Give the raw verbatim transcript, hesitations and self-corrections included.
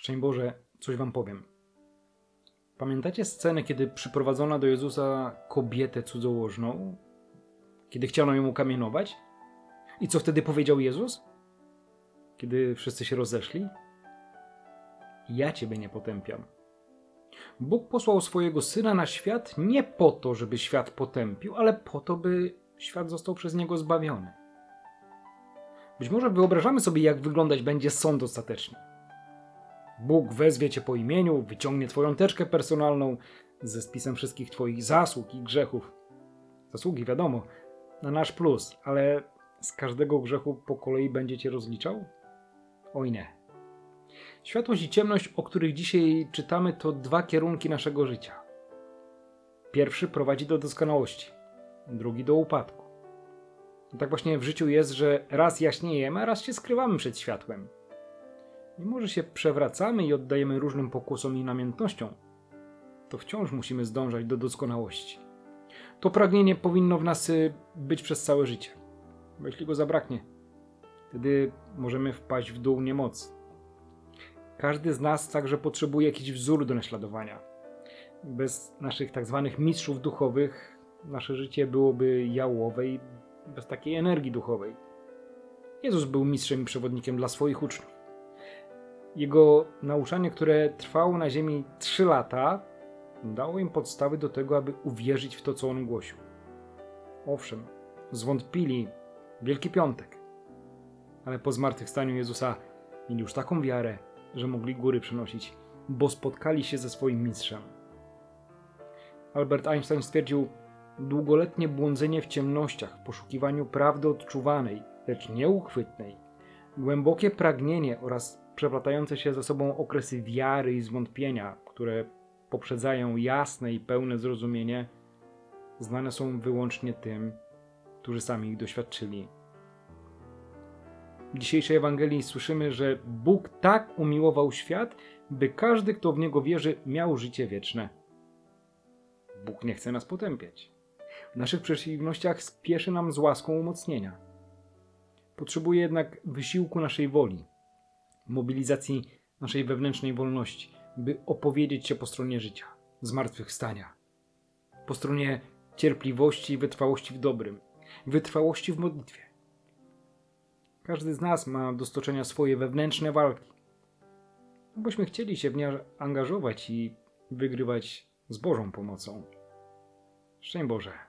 Szczęść Boże, coś wam powiem. Pamiętacie scenę, kiedy przyprowadzono do Jezusa kobietę cudzołożną? Kiedy chciano ją ukamienować? I co wtedy powiedział Jezus? Kiedy wszyscy się rozeszli? Ja ciebie nie potępiam. Bóg posłał swojego Syna na świat nie po to, żeby świat potępił, ale po to, by świat został przez Niego zbawiony. Być może wyobrażamy sobie, jak wyglądać będzie sąd ostateczny. Bóg wezwie cię po imieniu, wyciągnie twoją teczkę personalną ze spisem wszystkich twoich zasług i grzechów. Zasługi, wiadomo, na nasz plus, ale z każdego grzechu po kolei będzie cię rozliczał? Oj nie. Światłość i ciemność, o których dzisiaj czytamy, to dwa kierunki naszego życia. Pierwszy prowadzi do doskonałości, drugi do upadku. I tak właśnie w życiu jest, że raz jaśniejemy, a raz się skrywamy przed światłem. Mimo że się przewracamy i oddajemy różnym pokusom i namiętnościom, to wciąż musimy zdążać do doskonałości. To pragnienie powinno w nas być przez całe życie. Bo jeśli go zabraknie, wtedy możemy wpaść w dół niemocy. Każdy z nas także potrzebuje jakiś wzór do naśladowania. Bez naszych tak zwanych mistrzów duchowych nasze życie byłoby jałowe i bez takiej energii duchowej. Jezus był mistrzem i przewodnikiem dla swoich uczniów. Jego nauczanie, które trwało na ziemi trzy lata, dało im podstawy do tego, aby uwierzyć w to, co on głosił. Owszem, zwątpili w Wielki Piątek, ale po zmartwychwstaniu Jezusa mieli już taką wiarę, że mogli góry przenosić, bo spotkali się ze swoim mistrzem. Albert Einstein stwierdził: długoletnie błądzenie w ciemnościach, w poszukiwaniu prawdy odczuwanej, lecz nieuchwytnej, głębokie pragnienie oraz przeplatające się ze sobą okresy wiary i zwątpienia, które poprzedzają jasne i pełne zrozumienie, znane są wyłącznie tym, którzy sami ich doświadczyli. W dzisiejszej Ewangelii słyszymy, że Bóg tak umiłował świat, by każdy, kto w Niego wierzy, miał życie wieczne. Bóg nie chce nas potępiać. W naszych przeciwnościach spieszy nam z łaską umocnienia. Potrzebuje jednak wysiłku naszej woli, mobilizacji naszej wewnętrznej wolności, by opowiedzieć się po stronie życia, zmartwychwstania, po stronie cierpliwości i wytrwałości w dobrym, wytrwałości w modlitwie. Każdy z nas ma do stoczenia swoje wewnętrzne walki. Bośmy chcieli się w nie angażować i wygrywać z Bożą pomocą. Szczęść Boże.